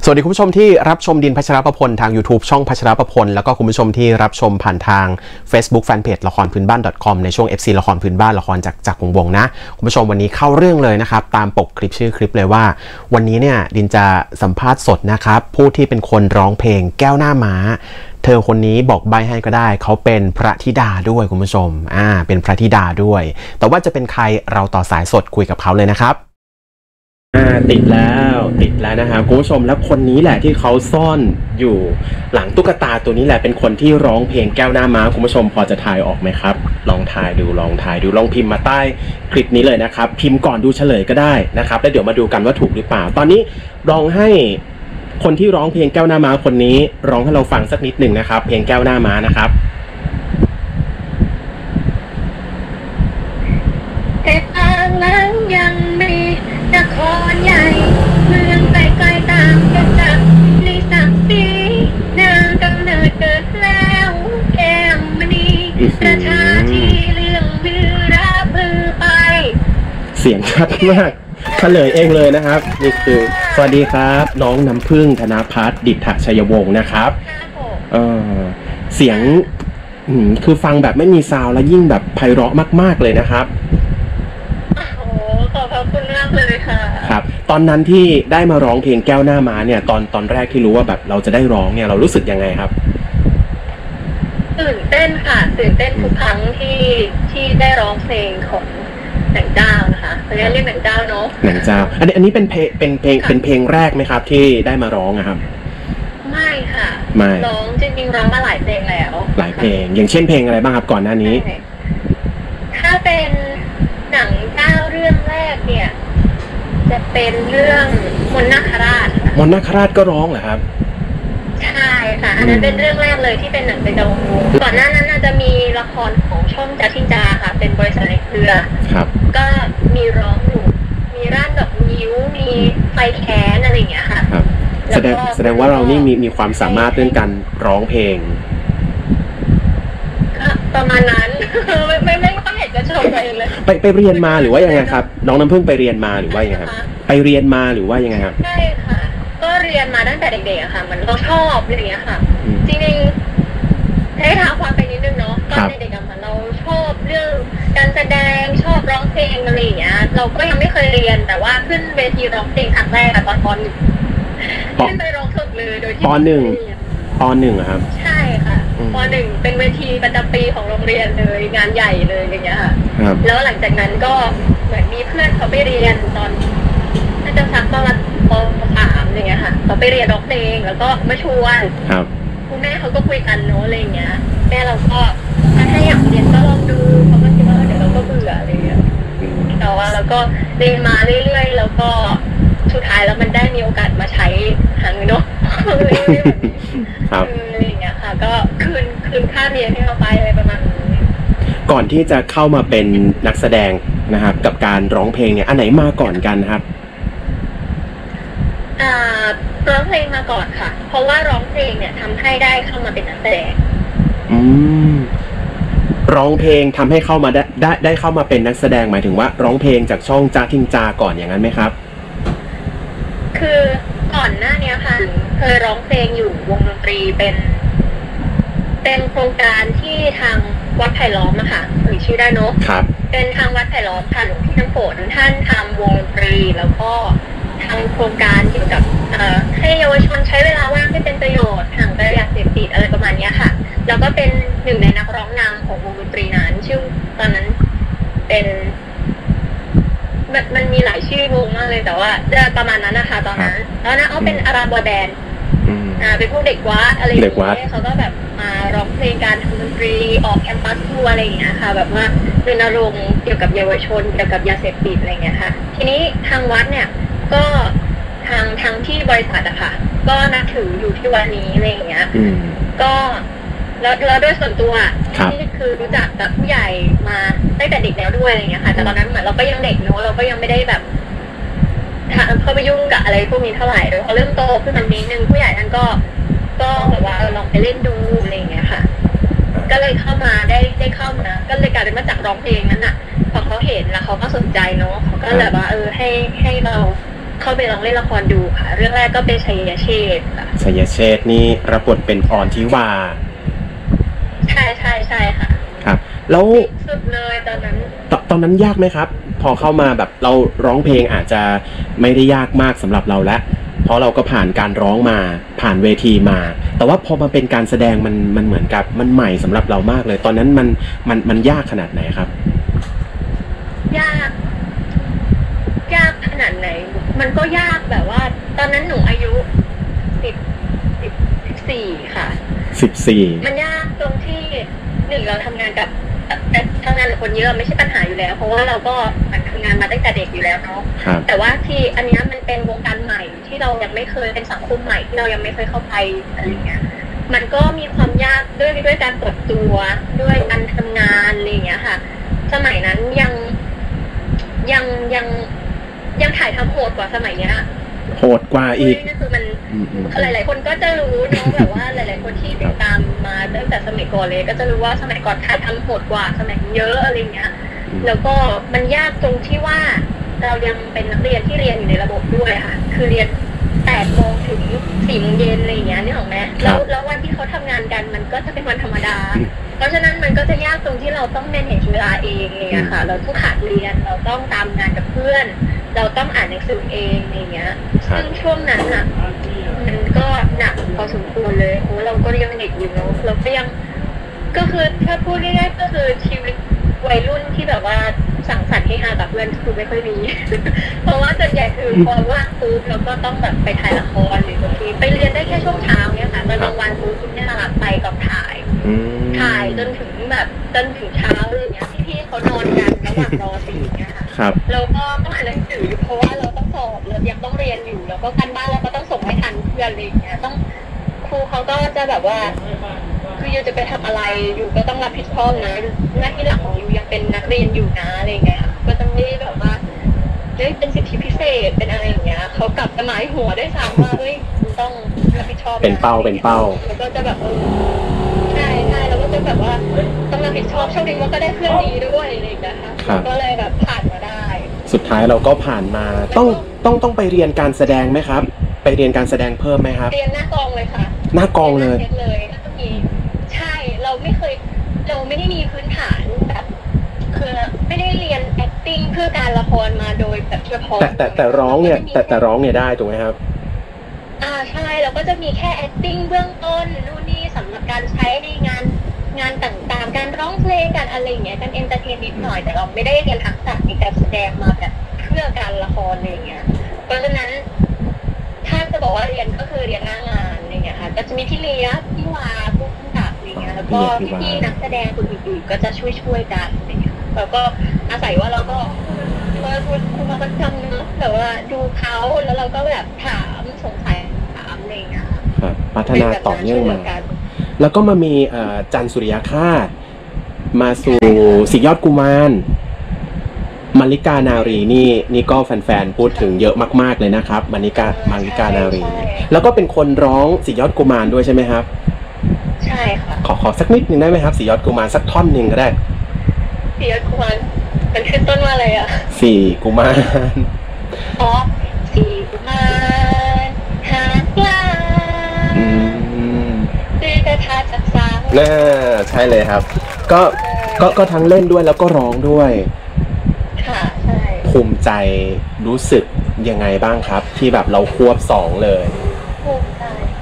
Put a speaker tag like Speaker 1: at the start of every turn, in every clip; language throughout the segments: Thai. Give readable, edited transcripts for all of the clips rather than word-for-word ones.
Speaker 1: สวัสดีคุณผู้ชมที่รับชมดินพัชรประพลทาง YouTube ช่องพัชรประพลแล้วก็คุณผู้ชมที่รับชมผ่านทาง Facebook Fanpage ละครพื้นบ้าน .com ในช่วง FC ละครพื้นบ้านละครจากวงนะคุณผู้ชมวันนี้เข้าเรื่องเลยนะครับตามปกคลิปชื่อคลิปเลยว่าวันนี้เนี่ยดินจะสัมภาษณ์สดนะครับผู้ที่เป็นคนร้องเพลงแก้วหน้าม้าเธอคนนี้บอกใบให้ก็ได้เขาเป็นพระธิดาด้วยคุณผู้ชมเป็นพระธิดาด้วยแต่ว่าจะเป็นใครเราต่อสายสดคุยกับเขาเลยนะครับติดแล้วนะครับคุณผู้ชมแล้วคนนี้แหละที่เขาซ่อนอยู่หลังตุ๊กตาตัวนี้แหละเป็นคนที่ร้องเพลงแก้วหน้าม้าคุณผู้ชมพอจะทายออกไหมครับลองทายดูลองพิมพ์มาใต้คลิปนี้เลยนะครับพิมพ์ก่อนดูเฉลยก็ได้นะครับแล้วเดี๋ยวมาดูกันว่าถูกหรือเปล่าตอนนี้ลองให้คนที่ร้องเพลงแก้วหน้าม้าคนนี้ร้องให้เราฟังสักนิดหนึ่งนะครับเพลงแก้วหน้าม้านะครับ
Speaker 2: แต่ทางหลังยังมีนครใหญ่เมืองไกลๆต่างกันจากในศักดิ์ศรีนางกำเนิดเกิดแล้วแก้มมณีประชาที่เรื่องลือรับมือไป
Speaker 1: เสียงชัดมากเฉลยเองเลยนะครับนี่คือสวัสดีครับน้องน้ำพึ่งธนภัทรดิษฐชัยวงศ์นะครับเสียงคือฟังแบบไม่มีซาวด์และยิ่งแบบไพเราะมากๆเลยนะครับ
Speaker 2: ขอบคุณมากเลยค่ะ
Speaker 1: ครับตอนนั้นที่ได้มาร้องเพลงแก้วหน้าม้าเนี่ยตอนแรกที่รู้ว่าแบบเราจะได้ร้องเนี่ยเรารู้สึกยังไงครับ
Speaker 2: ตื่นเต้นค่ะตื่นเต้นทุกครั้งที่ได้ร้องเพลงของหนังเจ้านะคะเขาเรียกหนังเจ้าเนาะ
Speaker 1: หนังเจ้าอันนี้เป็นเพลงแรกไหมครับที่ได้มาร้องครับ
Speaker 2: ไม่ค่ะไม่ร้องจริงๆร้องมาหลายเพลงแล้ว
Speaker 1: หลายเพลงอย่างเช่นเพลงอะไรบ้างครับก่อนหน้านี้
Speaker 2: ถ้าเป็นหนังเจ้าเรื่องแรกเนี่ยจะเป็นเรื่องมนต์นาคราช
Speaker 1: มนต์นาคราชก็ร้องเหรอครับ
Speaker 2: ใช่ค่ะอันนั้นเป็นเรื่องแรกเลยที่เป็นหนังเป็นดาววงก่อนหน้านั้นจะมีละครของช่องจัทินจาค่ะเป็นบริษัทในเครือ
Speaker 1: ครับ
Speaker 2: ก็มีร้องอยู่มีร่านดอกนิ้วมีไฟแค้นอะไรอย่างเงี้ยค่ะ
Speaker 1: แสดงว่าเรานี่มีความสามารถเรื่องการร้องเพลง
Speaker 2: ประมาณนั้นไม่ต้องเห็นจะชมเลย
Speaker 1: ไปเรียนมาหรือว่ายังไงครับน้องน้ำพึ่งไปเรียนมาหรือว่ายังไงครับไปเรียนมาหรือว่ายังไงครับ
Speaker 2: ใช่ค่ะก็เรียนมาตั้งแต่เด็กๆอะค่ะมันเราชอบอะไรอย่างเงี้ยค่ะจริงๆให้ท้าความไปนิดนึงเนาะตอนเด็กๆอะเราชอบเรื่องการแสดงชอบร้องเพลงอะไรอย่างเงี้ยเราก็ยังไม่เคยเรียนแต่ว่าขึ้นเวทีร้องเพลงครั้งแรกตอนป.1ขึ้นไปร้องสดเลยโดยที่
Speaker 1: ป.1ครับ
Speaker 2: ใช่ค่ะป.1เป็นเวทีประจำปีของโรงเรียนเลยงานใหญ่เลยอย่างเงี้ยค่ะแล้วหลังจากนั้นก็เหมือนมีเพื่อนเขาไปเรียนตอนน่าจะสักประมาณป.3อย่างเงี้ยค่ะเขาไปเรียนร้องเพลงแล้วก็มาชวนคุณแม่เขาก็คุยกันเนาะอะไรอย่างเงี้ยแม่เราก็ถ้าอยากเรียนก็ลองดูเขาก็คิดว่าเดี๋ยวเราก็เบื่ออะไรอย่างเงี้ยแต่ว่าเราก็เรียนมาเรื่อยๆแล้วก็สุดท้ายแล้วมันได้มีโอกาสมาใช้หาเงินเนาะอะไรอย่างเงี้ยค่ะก็คืนค่าเรียนให้เราไปอะไรประมาณนี้
Speaker 1: ก่อนที่จะเข้ามาเป็นนักแสดงนะครับกับการร้องเพลงเนี่ยอันไหนมาก่อนกันครับ
Speaker 2: ร้องเพลงมาก่อนค่ะเพราะว่าร้องเพลงเนี่ยทำให้ได้เข้ามาเป็นนักแสดง
Speaker 1: ร้องเพลงทำให้เข้ามาได้เข้ามาเป็นนักแสดงหมายถึงว่าร้องเพลงจากช่องจาทิงจาก่อนอย่างนั้นไหมครับ
Speaker 2: คือก่อนหน้านี้ค่ะเคยร้องเพลงอยู่วงดนตรีเป็นโครงการที่ทางวัดไผ่ล้อมอะค่ะชื่อได้เนอะ
Speaker 1: ครับ
Speaker 2: เป็นทางวัดไผ่ล้อมค่ะหลวงพี่น้ำฝนท่านทำวงดนตรีแล้วก็ทางโครงการเกี่ยวกับให้เยาวชนใช้เวลาว่างให้เป็นประโยชน์ห่างไกลยาเสพติดอะไรประมาณนี้ค่ะแล้วก็เป็นหนึ่งในนักร้องนำของวงดนตรีนั้นชื่อตอนนั้นเป็นมันมีหลายชื่อวงมากเลยแต่ว่าจะประมาณนั้นนะคะตอนนั้นแล้วนะเป็นอารามบอยแบนด์เป็นพวกเด็กวัดอะไรอย่างเงี้ยเขาก็แบบมาร้องเพลงการทำดนตรีออกแคมปัสทัวร์อะไรอย่างเงี้ยค่ะแบบว่ารณรงค์เกี่ยวกับเยาวชนเกี่ยวกับยาเสพติดอะไรเงี้ยค่ะทีนี้ทางวัดเนี่ยก็ทางที่บริษัทอะค่ะก็นับถืออยู่ที่วันนี้อะไรอย่างเงี้ยก็แล้วด้วยส่วนตัวที่คือรู้จักกับผู้ใหญ่มาตั้งแต่เด็กแล้วด้วยอะไรเงี้ยค่ะแต่ตอนนั้นเหมือนเราก็ยังเด็กเนอะเราก็ยังไม่ได้แบบเข้าไปยุ่งกับอะไรพวกนี้เท่าไหร่เลยพอเริ่มโตขึ้นมานิดนึงผู้ใหญ่ท่านก็แบบว่าลองไปเล่นดูอะไรอย่างเงี้ยค่ะก็เลยเข้ามาได้เข้ามาก็เลยกลายเป็นมาจากร้องเพลงนั้นอ่ะพอเขาเห็นแล้วเขาก็สนใจเนาะเขาก็แบบว่าให้เราเข้าไปลองเล่นละครดูค่ะเรื่องแรกก็เป็นชัยเชษฐ์ค่ะ
Speaker 1: ชัยเชษฐ์นี่รับบทเป็นอ่อนทิวา
Speaker 2: ใช่ค่ะ
Speaker 1: ครับแล้ว
Speaker 2: สุดเลยตอน
Speaker 1: นั้นยากไหมครับพอเข้ามาแบบเราร้องเพลงอาจจะไม่ได้ยากมากสำหรับเราแล้วเพราะเราก็ผ่านการร้องมาผ่านเวทีมาแต่ว่าพอมาเป็นการแสดงมันเหมือนกับมันใหม่สำหรับเรามากเลยตอนนั้นมันยากขนาดไหนครับ
Speaker 2: ยากขนาดไหนมันก็ยากแบบว่าตอนนั้นหนูอายุ14ค่ะ14มันยากตรงที่หนึ่งเราทำงานกับคนเยอะไม่ใช่ปัญหาอยู่แล้วเพราะว่าเราก็ทำงานมาตั้งแต่เด็กอยู่แล้วเนาะแต่ว่าที่อันนี้มันเป็นวงการใหม่ที่เรายังไม่เคยเป็นสังคมใหม่ที่เรายังไม่เคยเข้าไปอะไรเงี้ยมันก็มีความยากด้วยการเปิดตัวด้วยการทำงานอะไรเงี้ยค่ะสมัยนั้นยังถ่ายทำโหดกว่าสมัยเนี้ย
Speaker 1: โหดกว่าอีก
Speaker 2: คือมันหลายๆคนก็จะรู้เนาะแบบว่าหลายๆคนที่ติดตามมาตั้งแต่สมัยก่อนเลยก็จะรู้ว่าสมัยก่อนถ่ายทำโหดกว่าสมัยเยอะอะไรเงี้ยแล้วก็มันยากตรงที่ว่าเรายังเป็นนักเรียนที่เรียนอยู่ในระบบด้วยค่ะคือเรียน8 โมงถึง 4 โมงเย็นอะไรเงี้ยนี่ของแม่แล้ววันที่เขาทำงานกันมันก็จะเป็นวันธรรมดาเพราะฉะนั้นมันก็จะยากตรงที่เราต้องmanageเวลาเองเนี่ยค่ะเราต้องขาดเรียนเราต้องตามงานกับเพื่อนเราต้องอ่านหนังสือเองอย่างเงี้ยซึ่งช่วงนั้นอ่ะมันก็หนักพอสมควรเลยโอ้เราก็ยังเด็กอยู่เนาะเราก็ยังก็คือถ้าพูดง่ายๆก็คือชีวิตวัยรุ่นที่แบบว่าสังสรรค์ให้ฮากับเพื่อนคือไม่ค่อยมี เพราะว่าส่วนใหญ่คือพอว่างปุ๊บเราก็ต้องแบบไปถ่ายละครหรือบางทีไปเรียนได้แค่ช่วงเช้าเนี่ยค่ะตอนกลางวันปุ๊บเนี่ยค่ะไปกับถ่ายจนถึงเช้าเลยเนี่ยพี่ๆเขานอนกันระหว่างรอสีเนี่ยค่ะเราก็ต้องอ่านหนังสือเพราะว่าเราต้องสอบเรายังต้องเรียนอยู่แล้วก็การบ้านเราก็ต้องส่งให้ทันเพื่อนอะไรอย่างเงี้ยต้องครูเขาก็จะแบบว่าคือยูจะไปทำอะไรอยู่ก็ต้องรับผิดชอบนะหน้าที่หลักของยูยังเป็นนักเรียนอยู่นะอะไรเงี้ยก็จะไม่ได้แบบว่าเป็นสิทธิพิเศษเป็นอะไรอย่างเงี้ยเขากลับจะหมายหัวได้ซ้ำว่าเฮ้ยต้องรับผิดชอบ
Speaker 1: เป็นเป้า
Speaker 2: แล้วก็จะแบบใช่แล้วก็จะแบบว่าต้องรับผิดชอบโชคดีว่าก็ได้เพื่อนดีด้วยอะไรอย่างเงี้ยค่ะก็เลยแบบผ่านมาได้
Speaker 1: สุดท้ายเราก็ผ่านมาต้องไปเรียนการแสดงไหมครับไปเรียนการแสดงเพิ่มไหมครับ
Speaker 2: เรียนหน้ากองเลยค่ะ
Speaker 1: หน้ากองเลย
Speaker 2: แล้วก็มีใช่เราไม่ได้มีพื้นฐานแบบคือไม่ได้เรียน acting เพื่อการละครมาโดยแบบเฉพาะ
Speaker 1: แต่ร้องเนี่ยแต่ร้องเนี่ยได้ถูกไหมครับ
Speaker 2: ใช่เราก็จะมีแค่ acting เบื้องต้นนู่นนี่สำหรับการใช้ในงานต่างๆการร้องเพลงการอะไรอย่างเงี้ยการเอนเตอร์เทนนิดหน่อยแต่เราไม่ได้เรียนทักษะในการแสดงมาแบบเพื่อการละครอะไรอย่างเงี้ยเพราะฉะนั้นถ้าจะบอกว่าเรียนก็คือเรียนหน้างานอะไรอย่างเงี้ยค่ะก็จะมีพี่เลี้ยพี่วาผู้กำกับอะไรเงี้ยแล้วก็พี่นักแสดงคนอื่นๆก็จะช่วยกันอะไรเงี้ยแล้วก็อาศัยว่าเราก็คุณมาประจำเนาะแต่ว่าดูเขาแล้วเราก็แบบถามสงสัยถามอะไรเงี้ย
Speaker 1: ครับพัฒนาต่อเนื่องมาแล้วก็มามีจันทร์สุริยคาสมาสู่สิยอดกุมารมาริกานารีนี่ก็แฟนๆพูดถึงเยอะมากๆเลยนะครับมาริกานารีแล้วก็เป็นคนร้องสิยอดกุมารด้วยใช่ไหมครับ
Speaker 2: ใช่ค่ะ
Speaker 1: ขอสักนิดนึงได้ไหมครับสิยอดกุมารสักท่อนหนึ่งก็ได้
Speaker 2: สิยอดกุมารเป็นขึ้นต้นว่าอะไรอ่ะ
Speaker 1: สี่กุมาร
Speaker 2: สี่กุมารหากลาด้วยกระทาจักสาว
Speaker 1: ใช่เลยครับก็ทั้งเล่นด้วยแล้วก็ร้องด้วย
Speaker 2: ค่ะใช่
Speaker 1: ภูมิใจรู้สึกยังไงบ้างครับที่แบบเราควบ2เลย
Speaker 2: ภูมิ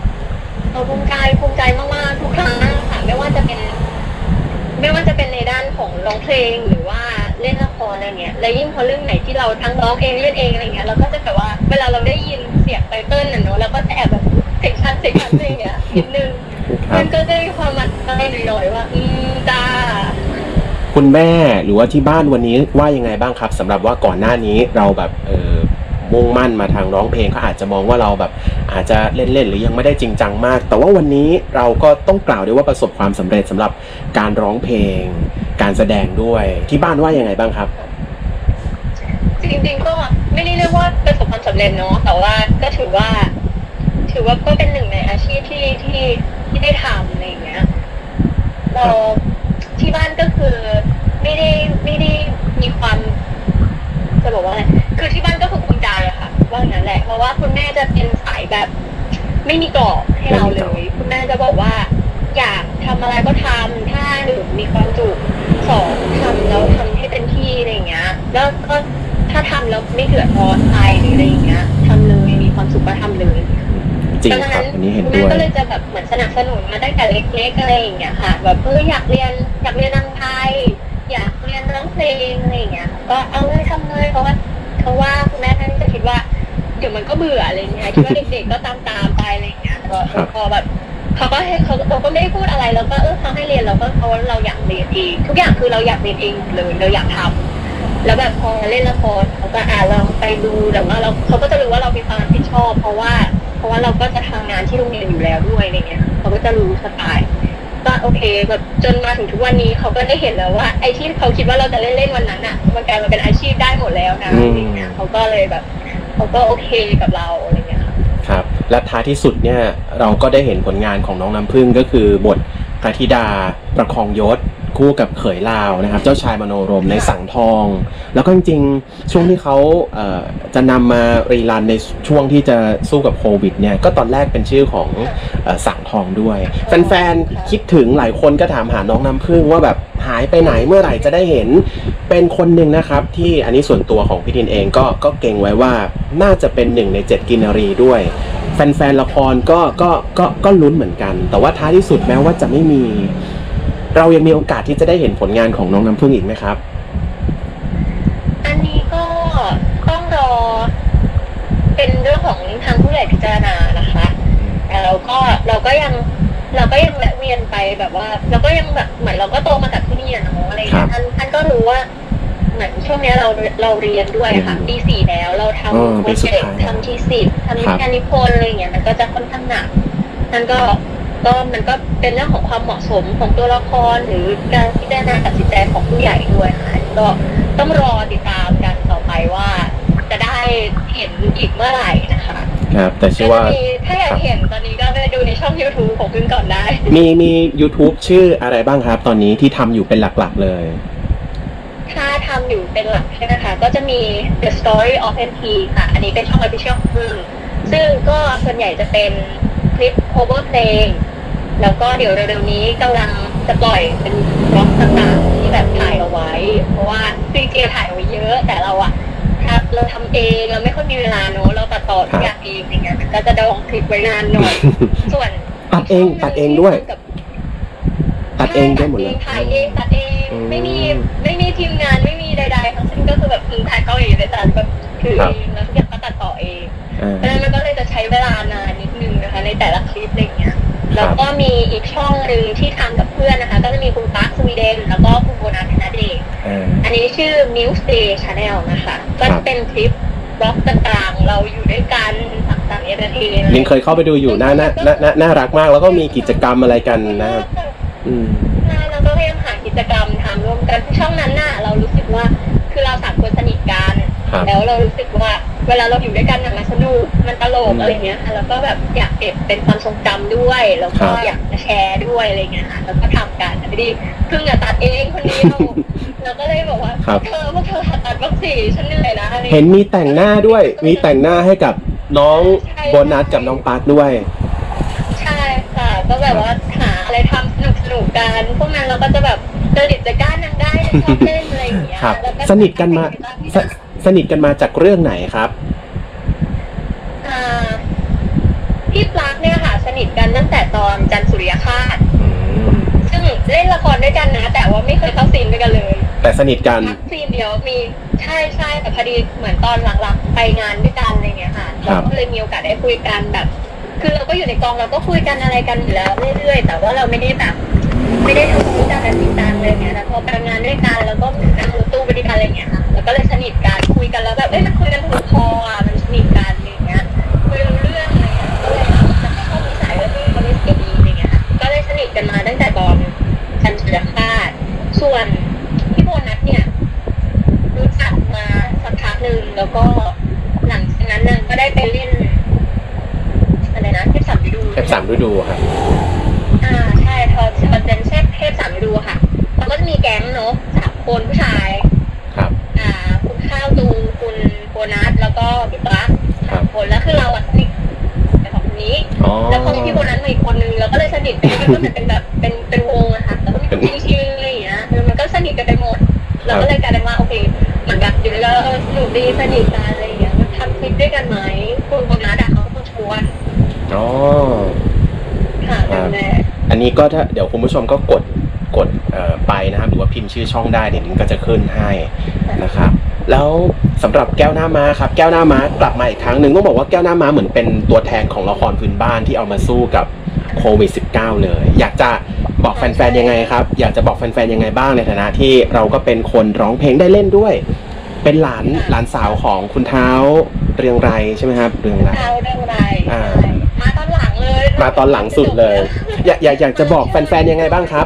Speaker 2: ใจมากๆทุกครั้งค่ะไม่ว่าจะเป็นในด้านของร้องเพลงหรือว่าเล่นละครอะไรเงี้ยและยิ่งพอเรื่องไหนที่เราทั้งร้องเองเล่นเองอะไรเงี้ยเราก็จะแบบว่าเวลาเราได้ยินเสียงไตเติ้ลน่ะเนอะเราก็จะแอบแบบเสียงชัดอะไรเงี้ยนิดนึงมันก็ได้ความมั่นใจหน่อยว่าจ้า
Speaker 1: คุณแม่หรือว่าที่บ้านวันนี้ว่ายังไงบ้างครับสำหรับว่าก่อนหน้านี้เราแบบมุ่งมั่นมาทางร้องเพลงเขาอาจจะมองว่าเราแบบอาจจะเล่นๆหรือยังไม่ได้จริงจังมากแต่ว่าวันนี้เราก็ต้องกล่าวได้ว่าประสบความสำเร็จสำหรับการร้องเพลงการแสดงด้วยที่บ้านว่ายังไงบ้างครับ
Speaker 2: จริงๆก็ไม่ได้เรียกว่าประสบความสำเร็จเนาะแต่ว่าก็ถือว่าก็เป็นหนึ่งในอาชีพที่ได้ทำอะไรอย่างเงี้ยเราที่บ้านก็คือไม่ได้มีความจะบอกว่าอะไรคือที่บ้านก็คือภูมิใจอะค่ะว่าอย่างนั้นแหละสายแบบไม่มีกรอบให้เราเลยคุณแม่จะบอกว่าอยากทำอะไรก็ทำถ้าหนึ่งมีความสุขสองทำแล้วทำให้เต็มที่อะไรอย่างเงี้ยแล้วก็ถ้าทำแล้วไม่เดือดร้อนใครหรืออะไรอย่างเงี้ยทำเลยมีความสุขก็ทำเลย
Speaker 1: จริงครับอันนี้เห็นด้วย
Speaker 2: แม่ก็เลยจะแบบเหมือนสนับสนุนมาตั้งแต่เล็กๆอะไรอย่างเงี้ยค่ะแบบอยากเรียนรำไทยอยากเรียนร้องเพลงอะไรอย่างเงี้ยก็เอาเลยทำเลยเพราะว่าคุณแม่ท่านจะคิดว่าเดี๋ยวมันก็เบื่ออะไรเงี้ยคิดว่าเด็กๆก็ตามไปอะไรอย่างเงี้ยพอแบบเขาก็ไม่ได้พูดอะไรแล้วก็เขาให้เรียนเราก็เพราะเราอยากเรียนเองทุกอย่างคือเราอยากเรียนเองเลยเราอยากทำแล้วแบบพอเล่นละครเขาก็ลองไปดูแต่ว่าเขาก็จะรู้ว่าเรามีความรับผิดชอบเพราะว่าเราก็จะทำงานที่โรงเรียนอยู่แล้วด้วยอะไรเงี้ยเขาก็จะรู้สไตล์ก็โอเคแบบจนมาถึงทุกวันนี้เขาก็ได้เห็นแล้วว่าไอ้ที่เขาคิดว่าเราจะเล่นวันนั้นอ่ะมันกลายมาเป็นอาชีพได้หมดแล้วนะอะไรเงี้ยเขาก็เลยแบบเขาก็โอเคกับเราอะไรเงี้ย
Speaker 1: ครับและท้ายที่สุดเนี่ยเราก็ได้เห็นผลงานของน้องน้ำพึ่งก็คือบทพระธิดาประคองยศคู่กับเขยลาวนะครับเจ้าชายมโนรมในสังทองแล้วก็จริงๆช่วงที่เขาจะนำมารีรันในช่วงที่จะสู้กับโควิดเนี่ยก็ตอนแรกเป็นชื่อของสังทองด้วยแฟนๆคิดถึงหลายคนก็ถามหาน้องน้ำพึ่งว่าแบบหายไปไหนเมื่อไหร่จะได้เห็นเป็นคนหนึ่งนะครับที่อันนี้ส่วนตัวของพี่ทินเองก็เก่งไว้ว่าน่าจะเป็น1 ใน 7กินรีด้วยแฟนๆละครก็ลุ้นเหมือนกันแต่ว่าท้ายที่สุดแม้ว่าจะไม่มีเรายังมีโอกาสที่จะได้เห็นผลงานของน้องน้ำพึ่งอีกไหมครับ
Speaker 2: อันนี้ก็ต้องรอเป็นเรื่องของทางผู้ใหญ่พิจารณานะคะแต่เราก็ยังแวะเวียนไปแบบว่าเราก็ยังแบบเหมือนเราก็โตมากับที่นี่เนาะอะไรอย่างเงี้ยท่านก็รู้ว่าเหมือนช่วงนี้เราเรียนด้วยค่ะปี 4แล้วเราทำโปรเจกต์ทำทีสิทธ์ทำงานนิพนธ์อะไรอย่างเงี้ยมันก็จะค่อนข้างหนักท่านก็มันก็เป็นเรื่องของความเหมาะสมของตัวละครหรือการพิจารณาตัดสินใจของผู้ใหญ่ด้วยค่ะก็ต้องรอติดตามกันต่อไปว่าจะได้เห็นอีกเมื่อไหร่นะคะ
Speaker 1: ครับแต่เชื่อว่า
Speaker 2: ถ้าอยากเห็นตอนนี้ก็ไปดูในช่อง YouTube ของพึ่งก่อนได้
Speaker 1: มี YouTube ชื่ออะไรบ้างครับตอนนี้ที่ทำอยู่เป็นหลักๆเลย
Speaker 2: ถ้าทำอยู่เป็นหลักใช่ไหมคะก็จะมี The Story of NT ค่ะอันนี้เป็นช่อง Official ของพึ่งซึ่งก็ส่วนใหญ่จะเป็นคลิป cover เพลงแล้วก็เดี๋ยวเร็วๆนี้กำลังจะปล่อยเป็นบล็อกต่างๆที่แบบถ่ายเอาไว้เพราะว่าจริงๆถ่ายเอาไว้เยอะแต่เราทำเองเราไม่ค่อยมีเวลาเนอะเราตัดต่อทุกอย่างเองอย่างเงี้ยก็จะดองคลิปไว้นานหน่อยส่วน
Speaker 1: ตัดเองด้วยตัดเองได้หมดเลย
Speaker 2: ถ่ายเองตัดเองไม่มีทีมงานไม่มีใดๆทั้งสิ้นก็คือแบบถ่ายเกาหลีเลยแต่แบบคือเองแล้วทุกอย่างก็ตัดต่อเองเพราะฉะนั้นมันก็เลยจะใช้เวลานานนิดนึงนะคะในแต่ละคลิปอะไรเงี้ยแล้วก็มีอีกช่องหนึ่งที่ทำกับเพื่อนนะคะก็จะมีคุณปั๊กสวีเดนแล้วก็คุณโบนัสธนเดชอันนี้ชื่อ Newsday Channel นะคะก็เป็นคลิปบล็อกต่างๆเราอยู่ด้วยกันต่างๆเอเตอร์เทน
Speaker 1: ลิงเคยเข้าไปดูอยู่น่ารักมากแล้วก็มีกิจกรรมอะไรกันนะครับ
Speaker 2: เราก็พยายามหากิจกรรมทำร่วมกันช่องนั้นน่ะเรารู้สึกว่าคือเรา3 คนสนิทกันแล้วเรารู้สึกว่าเวลาเราอยู่ด้วยกันมันสนุกมันตลกอะไรเงี้ยค่ะแล้วก็แบบอยากเก็บเป็นความทรงจำด้วยแล้วก็อยากจะแชร์ด้วยอะไรเงี้ยค่ะแล้วก็ทำกันไม่ได้เพิ่งจะตัดเองคนเดียวเราก็เลยบอกว่าพวกเธอตัดบ้างสิฉันเหนื่อยนะอะไร
Speaker 1: เห็นมีแต่งหน้าด้วยมีแต่งหน้าให้กับน้องโบนัสกับน้องปาร์คด้วย
Speaker 2: ใช่ค่ะก็แบบว่าหาอะไรทำสนุกกันพวกนั้นเราก็จะแบบจริตจะกล้านั่งได้ชอบเล่นอะไรอย่างเงี้ย
Speaker 1: สนิทกันมาจากเรื่องไหนครับ
Speaker 2: พี่ปลั๊กเนี่ยค่ะสนิทกันตั้งแต่ตอนจันทร์สุริยคราสซึ่งเล่นละครด้วยกันนะแต่ว่าไม่เคยเข้าซีนด้วยกันเลย
Speaker 1: แต่สนิทกัน
Speaker 2: ซีนเดียวมีใช่แต่พอดีเหมือนตอนหลังๆไปงานด้วยกันอะไรเงี้ยค่ะเราก็เลยมีโอกาสได้คุยกันแบบคือเราก็อยู่ในกองเราก็คุยกันอะไรกันอยู่แล้วเรื่อยๆแต่ว่าเราไม่ได้ทำรู้จักกันจริงจังเลยเงี้ยแล้วพอไปงานด้วยกันแล้วก็นั่งรถตู้ไปด้วยกันอะไรเงี้ยค่ะแล้วก็เลยสนิทกันคุยกันแล้วแบบมันคุยกันถูกคอมันสนิทกันอย่างเงี้ยคุยรู้เรื่องอะไรเงี้ยก็เลยจะไม่เข้านิสัยแบบนี้เขาไม่เสียดีอะไรเงี้ยก็เลยสนิทกันมาตั้งแต่ตอนจันทร์สุริยคราสส่วนพี่โบนัสเนี่ยรู้จักมาสักพักนึงแล้วก็หลังจากนั้นก็ได้ไปเล่นอะไรนะเทพ3 ฤดู
Speaker 1: ครับ
Speaker 2: ใช่พอเป็นเทพ3 ฤดูค่ะเราก็จะมีแก๊งเนาะ3 คนผู้ชาย
Speaker 1: ครับ
Speaker 2: คุณข้าวตูคุณโบนัสแล้วก็พี่ปลั๊ก3 คนแล้วคือเราสนิทมันก็เหมือนเป็นแบบเป็นวงอะค่ะแล้วก็มีชิวๆอะไรอย่างเงี้ยมันก็สนิทกันไปหมดเราก็เลยกลายเป็นว่าโอเคเหมือนแบบอยู่แล้วสนุกดีสนิทกันอะไรอย่างเงี้ยทำคลิปด้วยกันไหมคุณนัทเขาก็ชวน
Speaker 1: อ๋อ
Speaker 2: ค่ะแม่
Speaker 1: อันนี้ก็ถ้าเดี๋ยวคุณผู้ชมก็กดไปนะครับหรือว่าพิมพ์ชื่อช่องได้เดี๋ยวนิ้งก็จะขึ้นให้นะครับแล้วสำหรับแก้วหน้าม้าครับแก้วหน้าม้ากลับมาอีกครั้งหนึ่งต้องบอกว่าแก้วหน้าม้าเหมือนเป็นตัวแทนของละครพื้นบ้านที่เอามาสู้กับโควิด -19 เลยอยากจะบอกแฟนๆยังไงครับอยากจะบอกแฟนๆยังไงบ้างในฐานะที่เราก็เป็นคนร้องเพลงได้เล่นด้วยเป็นหลานสาวของคุณเท้าเรืองไรใช่ไหมครับเรืองไรมาตอนหลังเลยมาตอนหลังสุดเลยอยากจะบอกแฟนๆยังไงบ้างครับ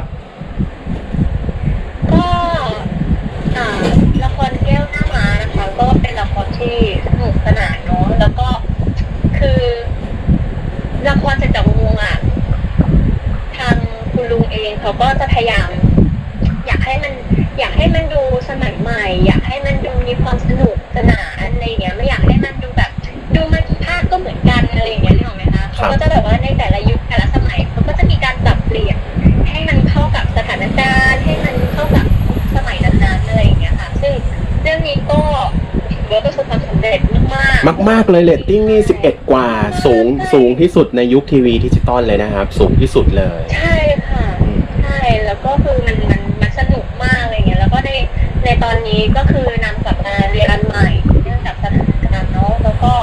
Speaker 2: ก็ละครแก้วหน้าม้านะคะก็เป็นละครที่สนุกสนานเนาะแล้วก็คือละครเสร็จจากวงอ่ะทางคุณลุงเองเขาก็จะพยายามอยากให้มันดูสมัยใหม่อยากให้มันดูมีความสนุกสนานอะไรอย่างเงี้ยไม่อยากให้มันดูแบบดูมันภาคก็เหมือนกันอะไรอย่างเงี้ยนึกออกไหมคะเขาก็จะแบบว่าในแต่ละยุคแต่ละสมัยเขาก็จะมีการปรับเปลี่ยนให้มันเข้ากับสถานการณ์ให้มันเข้ากับสมัยนั้นๆอะไรอย่างเงี้ยค่ะซึ่งเรื่องนี้ก็ถือว่าประสบความสำเร็จมาก
Speaker 1: เลยเรตติ้งนี่11 กว่าสูงที่สุดในยุคทีวีดิจิตอลเลยนะครับสูงที่สุดเลย
Speaker 2: ใช่ค่ะใช่แล้วก็คือมันสนุกมากอะไรเงี้ยแล้วก็ในตอนนี้ก็คือนำกลับมาเรียนใหม่เนื่องจากสถานการณ์เนาะแล้วก็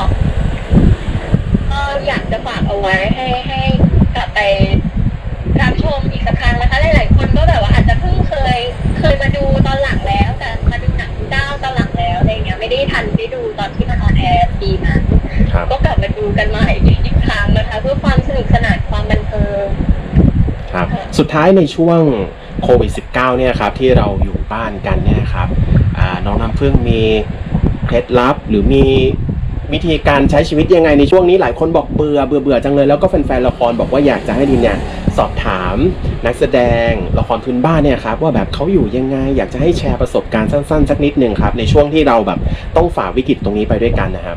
Speaker 2: อยากจะฝากเอาไว้ให้กลับไปรับชมอีกสักครั้งนะคะหลายๆคนก็แบบว่าอาจจะเพิ่งเคยมาดูตอนหลังแล้วแต่มาดูหนังดาวตอนหลังแล้วอะไรเงี้ยไม่ได้ทันได้ดูตอนที่มันออนแอร์ปีนั้นก็กลับมาดูกันใหม่อีกครั้งนะคะเพื่อความสนุกสนานความบันเทิง
Speaker 1: ครับสุดท้ายในช่วงโควิด -19 เนี่ยครับที่เราอยู่บ้านกันเนี่ยครับน้องน้ำพึ่งมีเคล็ดลับหรือมีวิธีการใช้ชีวิตยังไงในช่วงนี้หลายคนบอกเบื่อจังเลยแล้วก็แฟนๆละครบอกว่าอยากจะให้ดินเนี่ยสอบถามนักแสดงละครพื้นบ้านเนี่ยครับว่าแบบเขาอยู่ยังไงอยากจะให้แชร์ประสบการณ์สั้นๆสักนิดนึงครับในช่วงที่เราแบบต้องฝ่าวิกฤตตรงนี้ไปด้วยกันนะครับ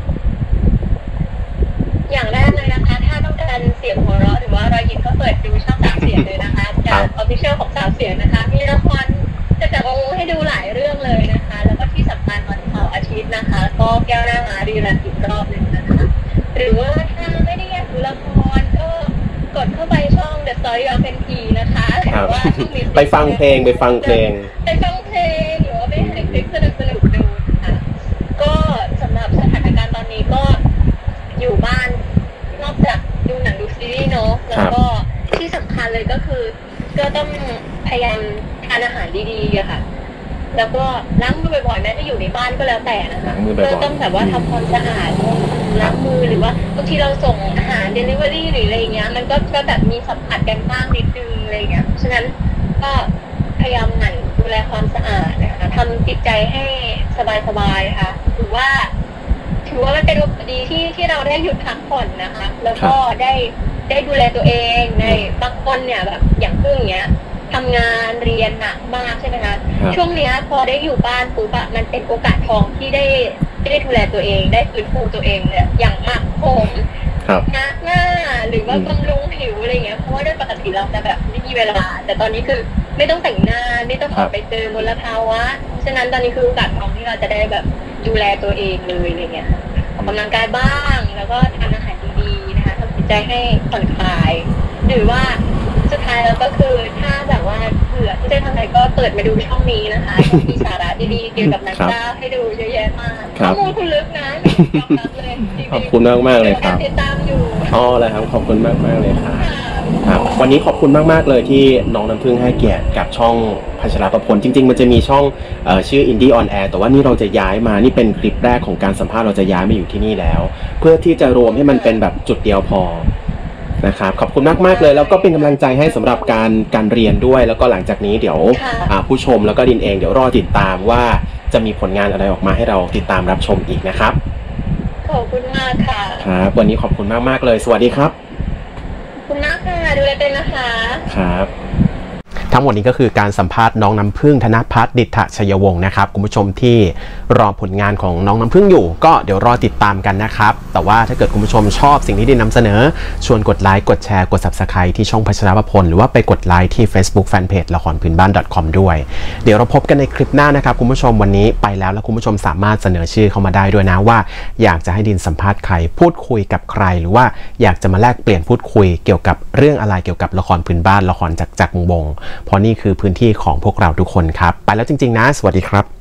Speaker 2: อย่างแรกเลยนะคะถ้าต้องการเสียงหัวเราะหรือว่ารอยยิ้มก็เปิดดูช่อง3 เสียงเลยนะคะจาก Official ของ3 เสียงนะคะมีละครจะจัดวงให้ดูหลายเรื่องเลยนะคะแล้วก็ที่สำคัญวันเสาร์อาทิตย์นะคะก็แก้วหน้าม้ารีรันอีกรอบนึงนะคะหรือว่าถ้าไม่ได้อยากดูละครก็กดเข้าไปช่อง The Story of NP นะคะหรือว่า
Speaker 1: ไปฟังเพลงหรือว่าไป
Speaker 2: หาคลิปสนุกดูค่ะก็สำหรับสถานการณ์ตอนนี้ก็อยู่บ้านนอกจากดูหนังดูซีรีส์เนาะแล้วก็ที่สำคัญเลยก็คือก็ต้องพยายามทานอาหารดีๆอะค่ะแล้วก็ล้างมือบ่อยๆแม้จะอยู่ในบ้านก็แล้วแต่นะคะก็ต้องแบบว่าทำความสะอาดล้างมือหรือว่าบางทีเราส่งอาหาร Delivery หรืออะไรเงี้ยมันก็แบบมีสัมผัสกันบ้างนิดนึงอะไรเงี้ยฉะนั้นก็พยายามหมั่นดูแลความสะอาดนะคะทำจิตใจให้สบายๆค่ะถือว่ามันเป็นโอกาสดีที่เราได้หยุดพักผ่อนนะคะแล้วก็ได้ดูแลตัวเองในบางคนเนี่ยแบบอย่างพึ่งเนี้ยทำงานเรียนหนักมากใช่ไหมคะช่วงนี้พอได้อยู่บ้านปุ๊บอะมันเป็นโอกาสทองที่ได้ดูแลตัวเองได้ฟื้นฟูตัวเองเนี่ยอย่างหมักผมหน้าหรือว่าบำรุงผิวอะไรเงี้ยเพราะว่าด้วยปกติเราจะแบบไม่มีเวลาแต่ตอนนี้คือไม่ต้องแต่งหน้าไม่ต้องออกไปเจอมลภาวะฉะนั้นตอนนี้คือโอกาสทองที่เราจะได้แบบดูแลตัวเองเลยอะไรเงี้ยออกกำลังกายบ้างแล้วก็ทานอาหารดีๆนะคะทำจิตใจให้ผ่อนคลายหรือว่าสุดท้ายแล้วก็คือถ้าแบบว่าเบื่อที่จะทำอะไรก็เปิดมาดูช่องนี้นะคะมีสาระดีๆเกี่ยวกับนักดาให้ดูเยอะแยะมากข้อมูลคุณลึกนะยอมรับเลย
Speaker 1: ขอบคุณมากเลยครับ
Speaker 2: ติดตามอยู่
Speaker 1: เลยครับขอบคุณมากเลยครับวันนี้ขอบคุณมากเลยที่น้องน้ำพึ่งให้เกียรติกับช่องพัชรประพลจริงๆมันจะมีช่องชื่อ Indie on Air แต่ว่านี่เราจะย้ายมานี่เป็นคลิปแรกของการสัมภาษณ์เราจะย้ายมาอยู่ที่นี่แล้วเพื่อที่จะรวมให้มันเป็นแบบจุดเดียวพอนะครับขอบคุณมากเลยแล้วก็เป็นกำลังใจให้สำหรับการเรียนด้วยแล้วก็หลังจากนี้เดี๋ยวผู้ชมแล้วก็ดินเองเดี๋ยวรอติดตามว่าจะมีผลงานอะไรออกมาให้เราติดตามรับชมอีกนะครับ
Speaker 2: ขอบคุณมากค่ะ
Speaker 1: ครับวันนี้ขอบคุณมากเลยสวัสดีครับ
Speaker 2: ขอบคุณมากค่ะดูแลตัวเองนะคะ
Speaker 1: ครับทั้งหมดนี้ก็คือการสัมภาษณ์น้องน้ำพึ่งธนภัทร ดิษฐชัยวงศ์นะครับคุณผู้ชมที่รอผลงานของน้องน้ำพึ่งอยู่ก็เดี๋ยวรอติดตามกันนะครับแต่ว่าถ้าเกิดคุณผู้ชมชอบสิ่งที่ดินนำเสนอชวนกดไลค์กดแชร์กด Subscribe ที่ช่องพัชรประพลหรือว่าไปกดไลค์ที่ Facebook Fanpage ละครพื้นบ้าน .com ด้วยเดี๋ยวเราพบกันในคลิปหน้านะครับคุณผู้ชมวันนี้ไปแล้วคุณผู้ชมสามารถเสนอชื่อเข้ามาได้ด้วยนะว่าอยากจะให้ดินสัมภาษณ์ใครพูดคุยกับใครหรือว่าอยากจะมาแลกเปลี่ยนพูดคุยเกี่ยวกับเรื่องอะไรเกี่ยวกับละครพื้นบ้านละครจากวงเพราะนี่คือพื้นที่ของพวกเราทุกคนครับไปแล้วจริงๆนะสวัสดีครับ